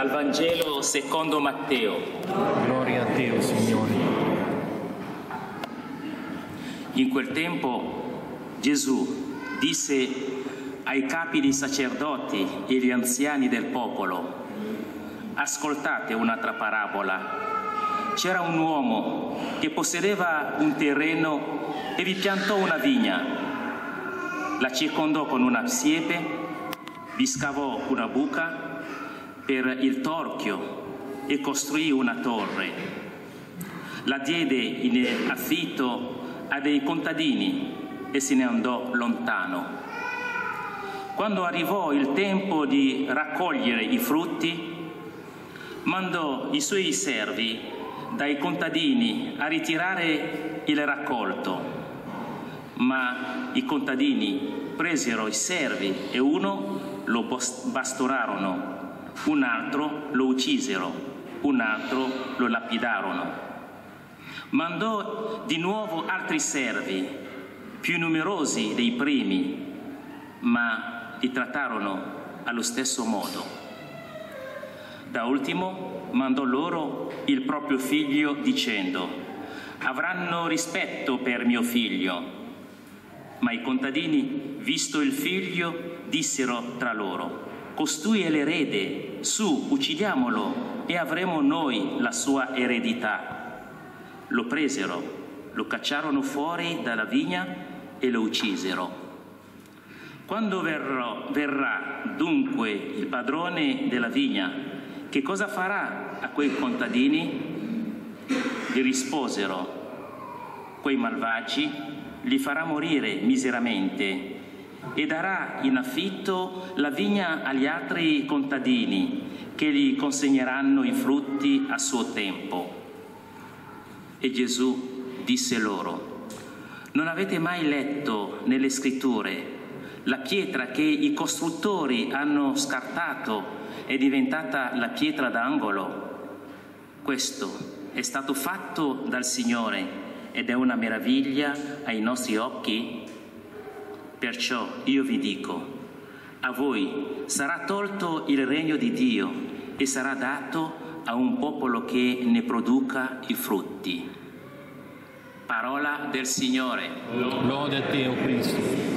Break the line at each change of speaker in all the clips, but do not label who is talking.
Vangelo secondo Matteo.
Gloria a te, Signore.
In quel tempo Gesù disse ai capi dei sacerdoti e agli anziani del popolo: ascoltate un'altra parabola. C'era un uomo che possedeva un terreno e vi piantò una vigna, la circondò con una siepe, vi scavò una buca per il torchio e costruì una torre. La diede in affitto a dei contadini e se ne andò lontano. Quando arrivò il tempo di raccogliere i frutti, mandò i suoi servi dai contadini a ritirare il raccolto. Ma i contadini presero i servi e uno lo bastonarono, un altro lo uccisero, un altro lo lapidarono. Mandò di nuovo altri servi, più numerosi dei primi, ma li trattarono allo stesso modo. Da ultimo mandò loro il proprio figlio dicendo: avranno rispetto per mio figlio. Ma i contadini, visto il figlio, dissero tra loro: costui è l'erede, su, uccidiamolo e avremo noi la sua eredità. Lo presero, lo cacciarono fuori dalla vigna e lo uccisero. Quando verrà dunque il padrone della vigna, che cosa farà a quei contadini? Gli risposero: quei malvagi li farà morire miseramente e darà in affitto la vigna agli altri contadini che gli consegneranno i frutti a suo tempo. E Gesù disse loro: non avete mai letto nelle scritture la pietra che i costruttori hanno scartato è diventata la pietra d'angolo? Questo è stato fatto dal Signore ed è una meraviglia ai nostri occhi. Perciò io vi dico: a voi sarà tolto il regno di Dio e sarà dato a un popolo che ne produca i frutti. Parola del Signore.
Lode a te, o Cristo.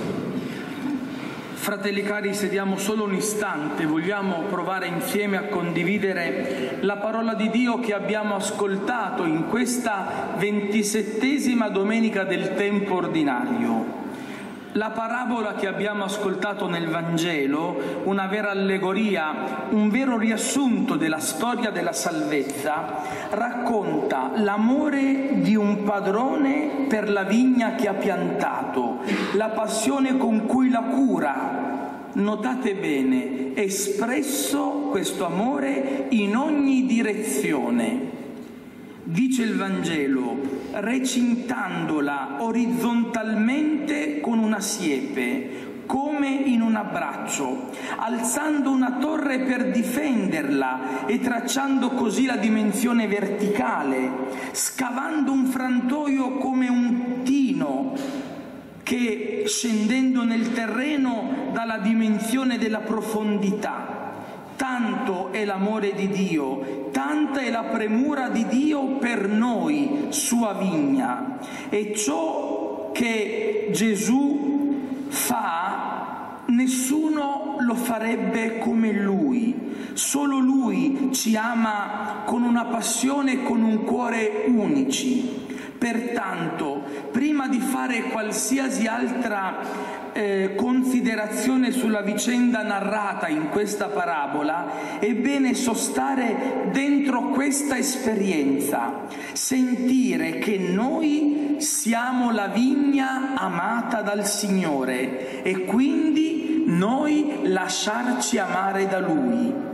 Fratelli cari, sediamo solo un istante, vogliamo provare insieme a condividere la parola di Dio che abbiamo ascoltato in questa 27ª domenica del tempo ordinario. La parabola che abbiamo ascoltato nel Vangelo, una vera allegoria, un vero riassunto della storia della salvezza, racconta l'amore di un padrone per la vigna che ha piantato, la passione con cui la cura. Notate bene, espresso questo amore in ogni direzione. Dice il Vangelo, recintandola orizzontalmente con una siepe, come in un abbraccio, alzando una torre per difenderla e tracciando così la dimensione verticale, scavando un frantoio come un tino che, scendendo nel terreno, dà la dimensione della profondità. Tanto è l'amore di Dio, tanta è la premura di Dio per noi, sua vigna. E ciò che Gesù fa, nessuno lo farebbe come Lui. Solo Lui ci ama con una passione e con un cuore unici. Pertanto, prima di fare qualsiasi altra considerazione sulla vicenda narrata in questa parabola, è bene sostare dentro questa esperienza, sentire che noi siamo la vigna amata dal Signore e quindi noi lasciarci amare da Lui.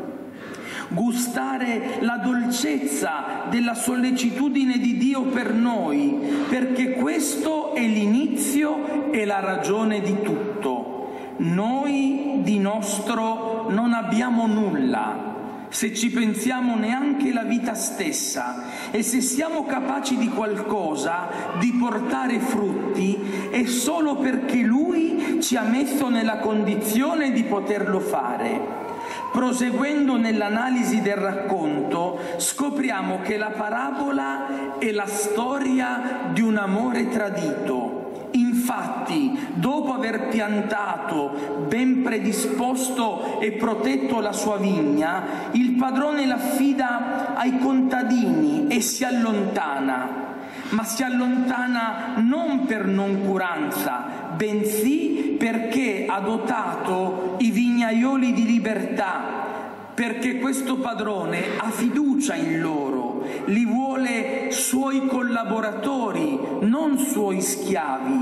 Gustare la dolcezza della sollecitudine di Dio per noi, perché questo è l'inizio e la ragione di tutto. Noi di nostro non abbiamo nulla, se ci pensiamo neanche la vita stessa, e se siamo capaci di qualcosa, di portare frutti, è solo perché Lui ci ha messo nella condizione di poterlo fare. Proseguendo nell'analisi del racconto, scopriamo che la parabola è la storia di un amore tradito. Infatti, dopo aver piantato, ben predisposto e protetto la sua vigna, il padrone l'affida ai contadini e si allontana. Ma si allontana non per noncuranza, bensì perché ha dotato i vignaioli di libertà, perché questo padrone ha fiducia in loro, li vuole suoi collaboratori, non suoi schiavi,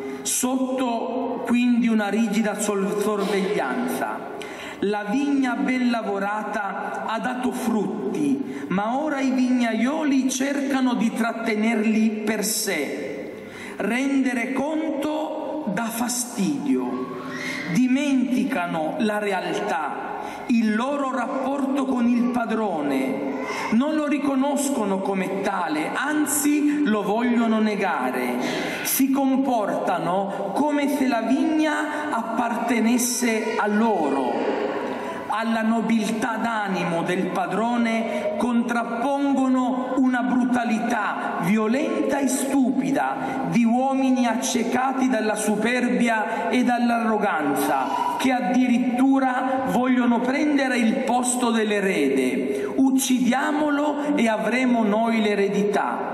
sotto quindi una rigida sorveglianza. La vigna ben lavorata ha dato frutti, ma ora i vignaioli cercano di trattenerli per sé. Rendere conto dà fastidio. Dimenticano la realtà, il loro rapporto con il padrone. Non lo riconoscono come tale, anzi lo vogliono negare. Si comportano come se la vigna appartenesse a loro. Alla nobiltà d'animo del padrone contrappongono una brutalità violenta e stupida di uomini accecati dalla superbia e dall'arroganza, che addirittura vogliono prendere il posto dell'erede. Uccidiamolo e avremo noi l'eredità.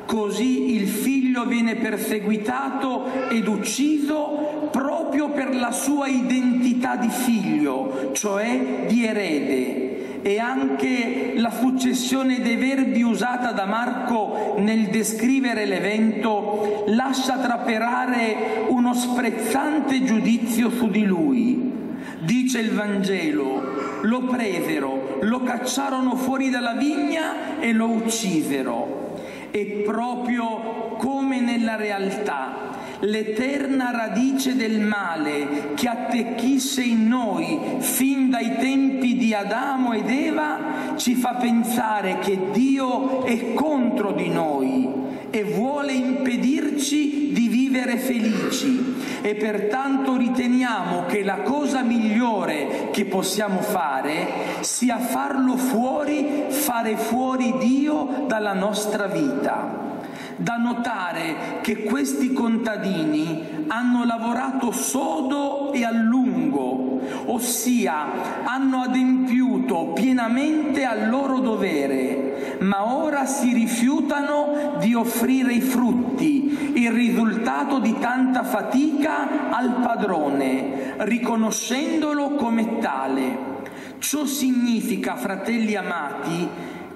Così il figlio viene perseguitato ed ucciso proprio per la sua identità di figlio, cioè di erede. E anche la successione dei verbi usata da Marco nel descrivere l'evento lascia trapelare uno sprezzante giudizio su di lui. Dice il Vangelo: lo presero, lo cacciarono fuori dalla vigna e lo uccisero. E proprio come nella realtà, l'eterna radice del male che attecchisce in noi fin dai tempi di Adamo ed Eva ci fa pensare che Dio è contro di noi e vuole impedirci di vivere felici, e pertanto riteniamo che la cosa migliore che possiamo fare sia farlo fuori, fare fuori Dio dalla nostra vita. Da notare che questi contadini hanno lavorato sodo e a lungo, ossia hanno adempiuto pienamente al loro dovere, ma ora si rifiutano di offrire i frutti, il risultato di tanta fatica, al padrone, riconoscendolo come tale. Ciò significa, fratelli amati,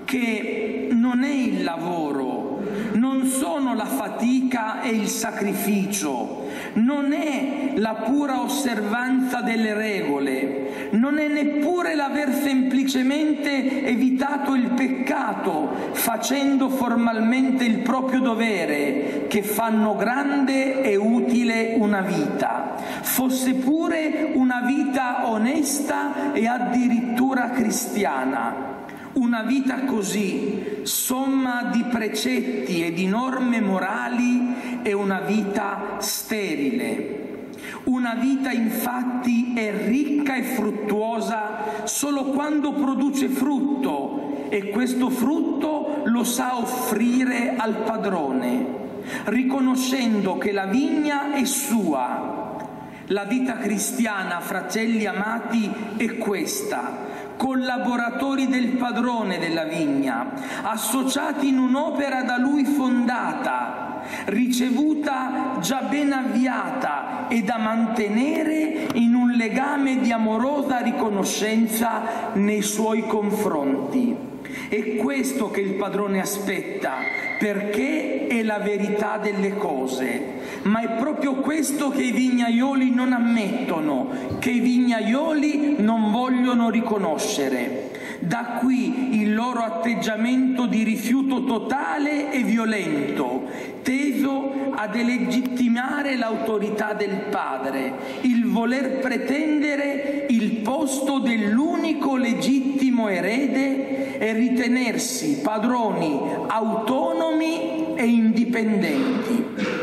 che non è il lavoro, non sono la fatica e il sacrificio, non è la pura osservanza delle regole, non è neppure l'aver semplicemente evitato il peccato facendo formalmente il proprio dovere che fanno grande e utile una vita, fosse pure una vita onesta e addirittura cristiana. Una vita così, somma di precetti e di norme morali, è una vita sterile. Una vita infatti è ricca e fruttuosa solo quando produce frutto, e questo frutto lo sa offrire al padrone, riconoscendo che la vigna è sua. La vita cristiana, fratelli amati, è questa: collaboratori del padrone della vigna, associati in un'opera da lui fondata, ricevuta già ben avviata e da mantenere in un legame di amorosa riconoscenza nei suoi confronti. È questo che il padrone aspetta, perché è la verità delle cose. Ma è proprio questo che i vignaioli non ammettono, che i vignaioli non vogliono riconoscere. Da qui il loro atteggiamento di rifiuto totale e violento, teso a delegittimare l'autorità del padre, il voler pretendere il posto dell'unico legittimo erede e ritenersi padroni autonomi e indipendenti. Tutto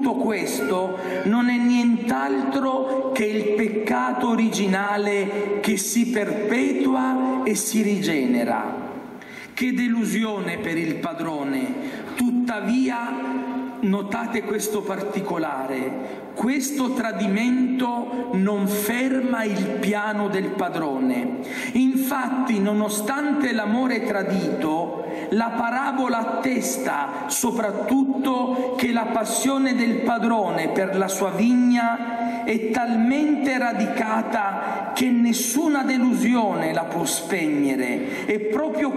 tutto questo non è nient'altro che il peccato originale che si perpetua e si rigenera. Che delusione per il padrone! Tuttavia, notate questo particolare: questo tradimento non ferma il piano del padrone. Infatti, nonostante l'amore tradito, la parabola attesta soprattutto che la passione del padrone per la sua vigna è talmente radicata che nessuna delusione la può spegnere, e proprio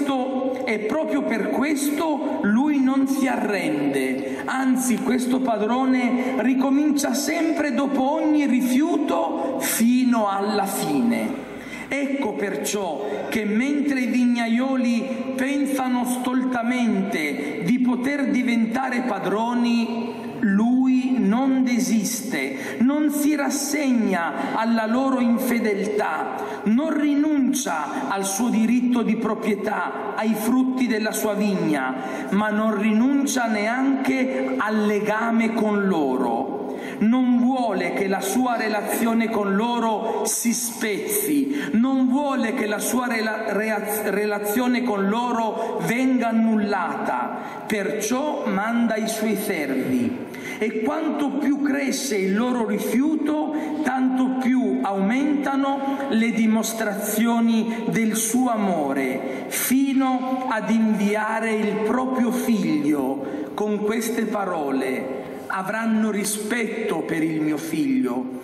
per questo lui non si arrende. Anzi, questo padrone ricomincia sempre dopo ogni rifiuto fino alla fine. Ecco perciò che mentre i vignaioli pensano stoltamente di poter diventare padroni, lui non desiste, non si rassegna alla loro infedeltà, non rinuncia al suo diritto di proprietà, ai frutti della sua vigna, ma non rinuncia neanche al legame con loro. Non vuole che la sua relazione con loro si spezzi, non vuole che la sua relazione con loro venga annullata, perciò manda i suoi servi. E quanto più cresce il loro rifiuto, tanto più aumentano le dimostrazioni del suo amore, fino ad inviare il proprio figlio con queste parole: avranno rispetto per il mio figlio.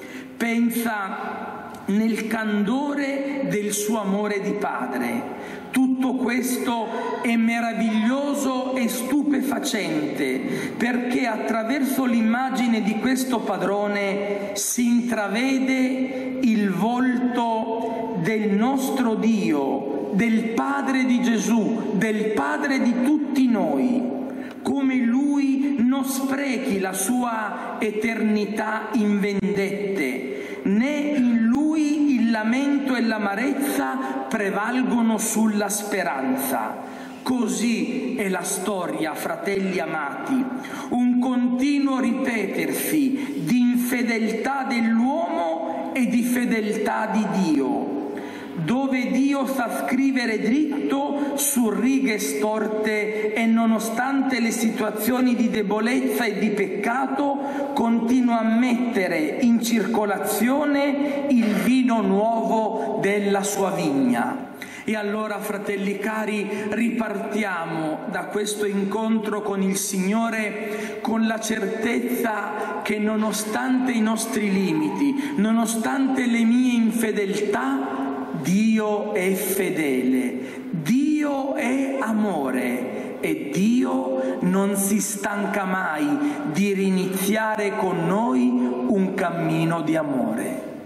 Pensa nel candore del suo amore di padre. Tutto questo è meraviglioso e stupefacente, perché attraverso l'immagine di questo padrone si intravede il volto del nostro Dio, del Padre di Gesù, del Padre di tutti noi. Come lui non sprechi la sua eternità in vendette, né in lui il lamento e l'amarezza prevalgono sulla speranza. Così è la storia, fratelli amati, un continuo ripetersi di infedeltà dell'uomo e di fedeltà di Dio, dove Dio sa scrivere dritto su righe storte e nonostante le situazioni di debolezza e di peccato continua a mettere in circolazione il vino nuovo della sua vigna. E allora, fratelli cari, ripartiamo da questo incontro con il Signore con la certezza che nonostante i nostri limiti, nonostante le mie infedeltà, Dio è fedele, Dio è amore e Dio non si stanca mai di riniziare con noi un cammino di amore.